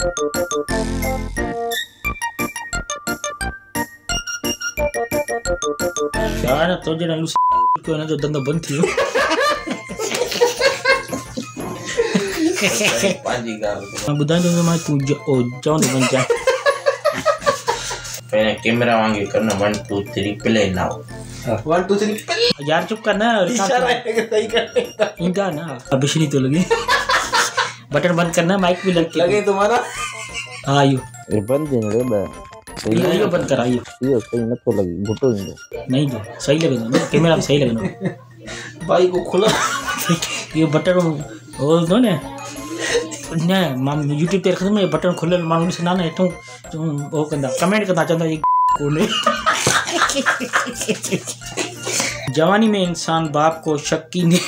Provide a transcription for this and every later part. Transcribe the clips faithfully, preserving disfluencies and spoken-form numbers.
यार तो जरा लूस को ना जो धंधा बंद थियो पाजी का मैं बुधाई दूंगा मैं तू ओ जाओ तो बन जा पहले कैमरा वांगे करना one two three play now one two three play यार चुप करना इशारा है सही करने का इनका ना अभी नहीं तो लगी बटन बंद करना माइक भी लग लगे तुम्हारा हाँ आयो ये बंद दिन रे बे ये ये बंद करा आयो ये सही न तो लगी घुटो इंदो नहीं तो सही लगेगा ना कैमरा में सही लगेगा भाई को खुला ये बटन वो दो ने ने माम यूट्यूब पे रखने में बटन खुले मानू से ना ना तो वो कंदा कमेंट करना चाहता ये कोने जवानी में इंसान बाप को शक्की ने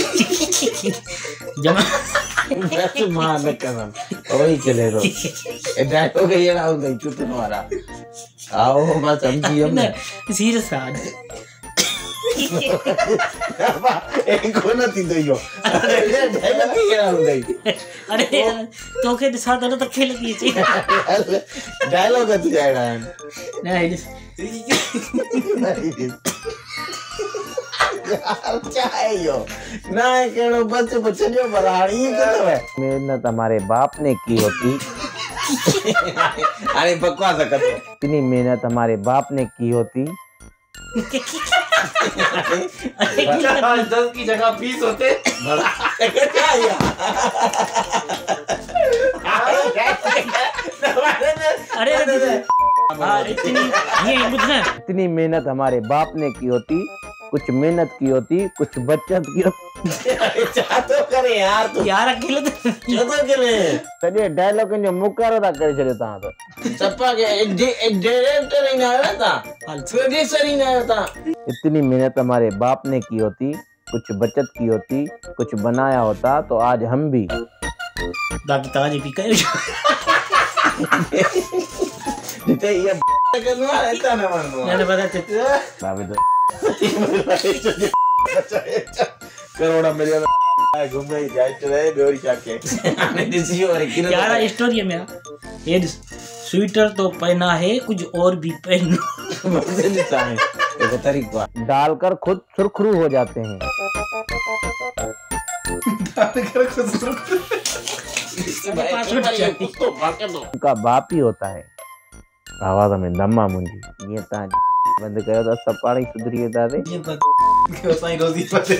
जमा बस मां न करन वही चले रो ए डायलॉग ये ना हो गई चुप तुम्हारा आओ मैं समझी हम सीरियस आज एक को ना थी तो यो डायलॉग ये ना हो गई अरे तो के साथ ना तो खेल दी थी डायलॉग है तुझे ना नहीं चाहे यो ना केड़ो बच बचनियो बराड़ी करतो है मेहनत हमारे बाप ने की होती अरे बकवास करतो इतनी मेहनत हमारे बाप ने की होती दस की जगह बीस होते बड़ा क्या यार अरे अरे इतनी ये बुझना इतनी मेहनत हमारे बाप ने की होती कुछ मेहनत की होती कुछ बचत की होती चाहतो करे यार तू यार अकेले तो चाहतो करे सॼे डायलॉग जो मुकारो था करे छॾियो तव्हां त चप्पा के डायरेक्टर ही ना आया था प्रोड्यूसर ही ना आया था इतनी मेहनत हमारे बाप ने की होती कुछ बचत की होती कुछ बनाया होता तो आज हम भी बाकी ताजी पी कर जिते ये करना रहता ना मानो मैंने पता चला बाबे तो करोड़ा मिलियन घूम रही जाए चले बेरी चाके आने दिसी और यार स्टोरी है मेरा ये स्वेटर तो पहना है कुछ और भी पहनो मुझे नहीं चाहिए एक तरीका डालकर खुद सुरखरू हो जाते हैं डालकर खुद सुरखरू तो भागे दो उनका बाप ही होता है आवाज में दम्मा मुंजी ये ता बंद कयो तो सब पाणी सुधरी वेंदा ते ये बात के साईं रोजी पते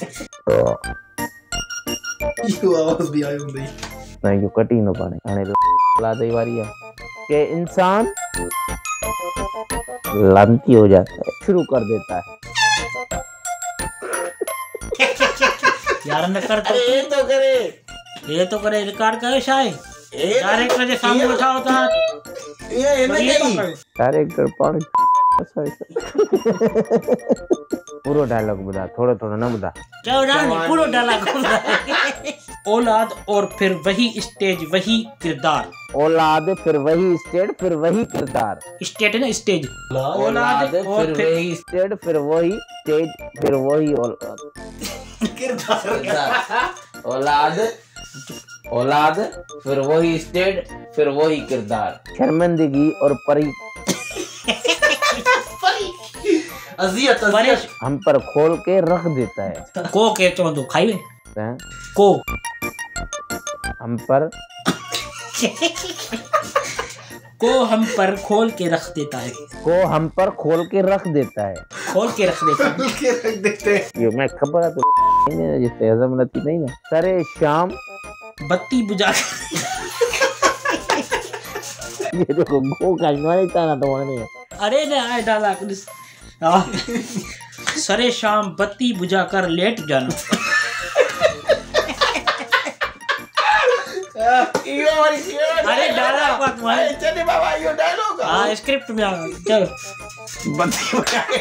यो आवाज भी आयो नहीं ना यो कटी न पाणे हाणे तो ला दई वारी है कि इंसान लानती हो जाता है शुरू कर देता है यार न कर तो ये तो करे ये तो करे रिकॉर्ड करे शायद डायरेक्टर के सामने बैठा होता ये है ना नहीं डायरेक्टर पाणी पूरो डायलॉग बुधा थोड़ा थोड़ा ना बुधा क्या डाल पूरा डायलॉग औलाद और फिर वही स्टेज वही किरदार औलाद फिर वही स्टेज फिर वही किरदार स्टेज है ना स्टेज औलाद फिर वही स्टेज फिर वही स्टेज फिर वही औलाद किरदार औलाद औलाद फिर वही स्टेज फिर वही किरदार शर्मिंदगी और परी अजियत अजियत हम पर खोल के रख देता है को के तो दो खाई हैं? को हम पर को हम पर खोल के रख देता है को हम पर खोल के रख देता है खोल के रख देता है के रख देते हैं ये मैं खबर है तो नहीं जिससे हजम नती नहीं ना सरे शाम बत्ती बुझा ये देखो गो का नहीं था ना तो नहीं अरे ने आए डाला पुलिस सरे शाम बत्ती बुझाकर लेट जाना यो और यो अरे डाला बात मारे चले बाबा यो डायलॉग हां स्क्रिप्ट में आ चल बत्ती बुझा के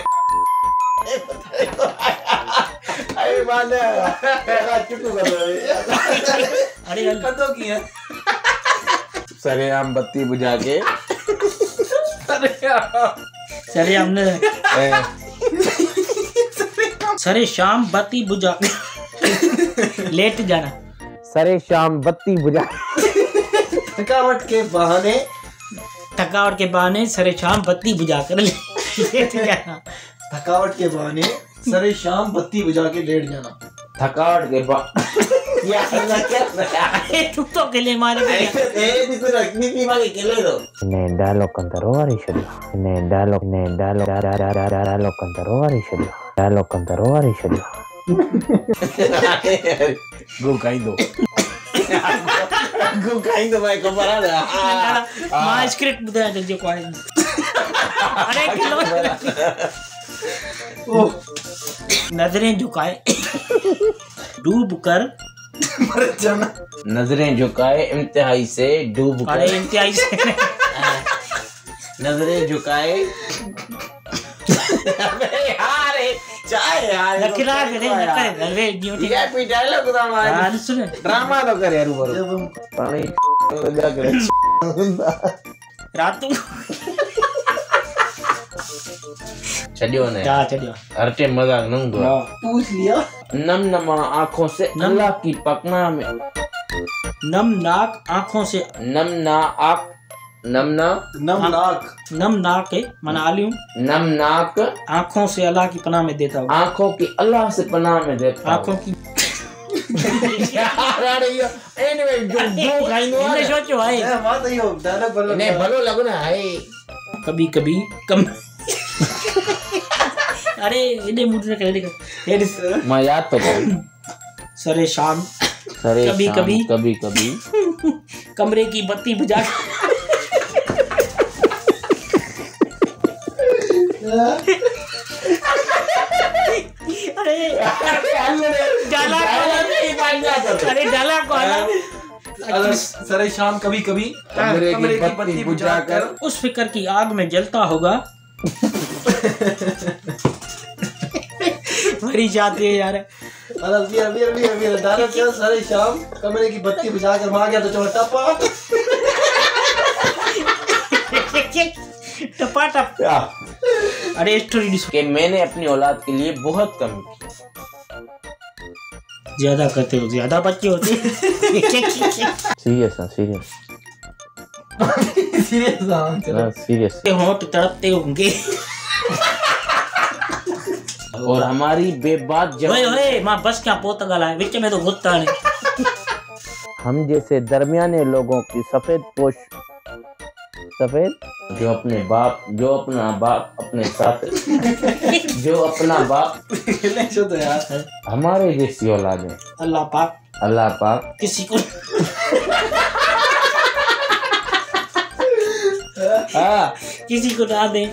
अरे माने तेरा चुटू कर अरे कदो की है सरे हम बत्ती बुझा के अरे सरे हमने सरे शाम बत्ती बुझा लेट जाना सरे शाम बत्ती बुझा थकावट के बहाने थकावट के बहाने सरे शाम बत्ती बुझा कर लेट जाना। थकावट के बहाने सरे शाम बत्ती बुझा के लेट जाना। थकावट के बाद क्या अल्लाह क्या अरे तू तो अकेले मारे ए भी तो रखनी थी वाली केले दो ने डायलॉग कंतरो वारी छडियो ने डायलॉग ने डायलॉग डायलॉग कंतरो वारी छडियो डायलॉग कंतरो वारी छडियो गो खाई दो गो खाई दो भाई खबर आ रहा मां स्क्रिप्ट बुधा दे जो कोई अरे किलो ओ नजरें झुकाए डूब कर मर जाना। नजरें झुकाए इंतहाई से डूब अरे कर इंतहाई से नजरें झुकाए अबे यार चाय यार लखला करे न करे अरे जियो ठीक ये भी डायलॉग था हमारा यार सुन ड्रामा तो करे यार ऊपर जब हम पानी लगा करे रातों छडियो ने क्या चलियो हरटे मजाक न दो पूछ लिया। नम नमा आंखों से नम- अल्लाह की पकना में नम नाक आंखों से नम ना आंख नम ना नम नाक नम नाक है मना आलियूं नम नाक आंखों से अल्लाह की पनाह में देता हूँ आंखों की अल्लाह से पनाह में देता हूं। आंखों की यार अरे यो एनीवे जो जो खाइंदो इन्हें सोचो भाई ए मां तो यो डायलॉग बोलो ने भलो लगो ना है कभी कभी कम अरे इन्हें मूड में कर देगा मैं याद तो करूं सरे शाम सरे कभी- शाम, कभी। कभी कभी कमरे की बत्ती बुझा अरे डाला अरे डाला को अगर सरे शाम कभी कभी कमरे की बत्ती बुझाकर उस फिक्र की आग में जलता होगा मरी जाती है यार अरे beer beer beer beer dialogue क्या सरे शाम कमरे की बत्ती बुझा कर वहां गया तो चोटा पाट टपा टप अरे स्टोरी कि मैंने अपनी औलाद के लिए बहुत कम की ज्यादा करते हो ज्यादा बच्चे होते सीरियस ना सीरियस सीरियस ना सीरियस होंठ तड़पते होंगे और हमारी बेबात ओए जवानी ओए मां बस क्या पोत गला है विच में तो गुत्ता नहीं हम जैसे दरमियाने लोगों की सफेद पोश सफेद जो अपने बाप जो अपना बाप अपने साथ जो अपना बाप नहीं तो यार हमारे जैसी औलाद है अल्लाह पाक अल्लाह पाक किसी को हाँ किसी को ना दे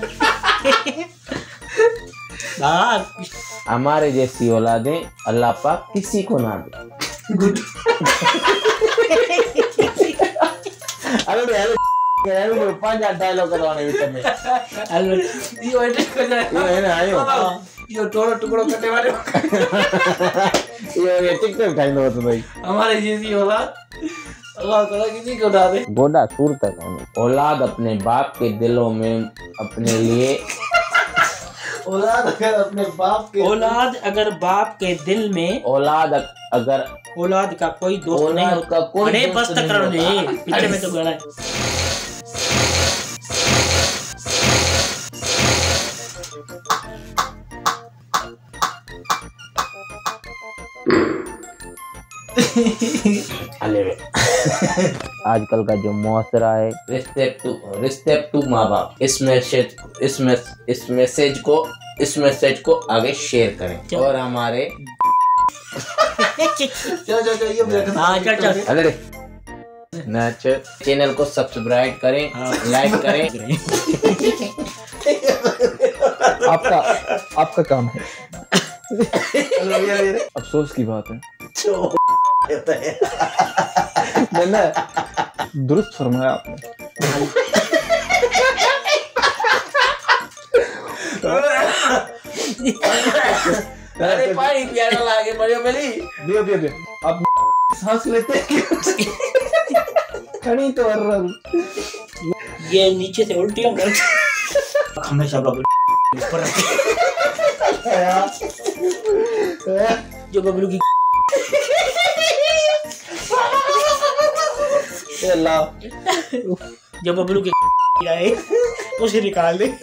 हाँ हमारे जैसी औलादें अल्लाह पाक किसी को ना दे गुड अरे अरे अरे पांच डायलॉग करवाने बीच में अल्लाह यो एडिट कर जाए ये है ना आयो यो टोड़ो टुकड़ो करने वाले ये ये टिकटॉक खाइंदो होतो भाई हमारे जैसी औलाद अल्लाह ताला किसी को ना दे। गोडा सूर तक है औलाद अपने बाप के दिलों में अपने लिए औलाद अगर अपने बाप के औलाद अगर बाप के दिल में औलाद अगर औलाद का कोई दोस्त नहीं औलाद होता का कोई अरे दोस्त बस तक नहीं करो होता। ने पीछे में तो गड़ा है अले आजकल का जो मुआसरा है रिस्पेक्ट टू रिस्पेक्ट टू माँ बाप इस मैसेज इस मैस इस मैसेज को इस मैसेज को आगे शेयर करें और हमारे चल चल चल ये देखना हाँ चल चल अरे नाच चैनल को सब्सक्राइब करें लाइक करें आपका आपका काम है ये ये अफसोस की बात है कहता है मैंने दुरुस्त फरमाया आपने अरे पानी पियाना लागे बड़े मेरी दियो दियो दियो आप सांस लेते खड़ी तो कर रहा हूँ ये नीचे से उल्टी हम हमेशा बबलू ऊपर रखते जो बबलू की ये ला जो बबलू के आए उसे निकाल दे।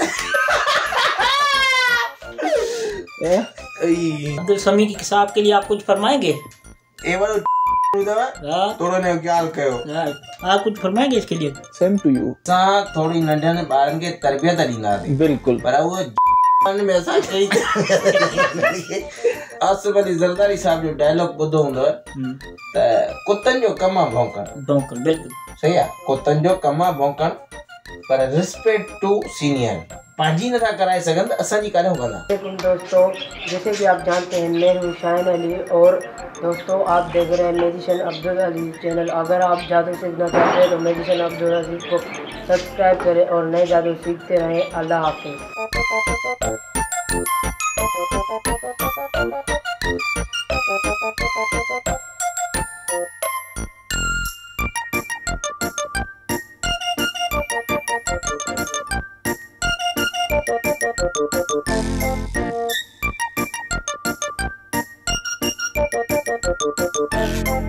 अब्दुल समी की किस्सा आपके लिए आप कुछ फरमाएंगे? ए वालो हाँ थोड़ो ने ख्याल कयो। हाँ, आप कुछ फरमाएंगे इसके लिए? Same to you. सा थोड़ी नंढन ॿारनि खे तरबियत ॾींदा थी, बिल्कुल। पर वो में असां कई आसिफ अली ज़रदारी साहब जो डायलॉग ॿुधो हूंदव त कुतनि जो कम आहे भौंकण। भौंकण बिल्कुल सही आहे, कुतनि जो कम आहे भौंकण, पर रिस्पेक्ट टू सीनियर पंहिंजी नथा कराए सघनि त असांजी काॾे कंदा। लेकिन दोस्तों जैसे कि आप जानते हैं मैं हूँ शाहिन अली और दोस्तों आप देख रहे हैं मेडिसिन अब्दुल अजीज चैनल। अगर आप जादू सीखना चाहते हैं तो मेडिसिन अब्दुल अजीज को सब्सक्राइब करें और नए जादू सीखते रहें। अल्लाह हाफिज़।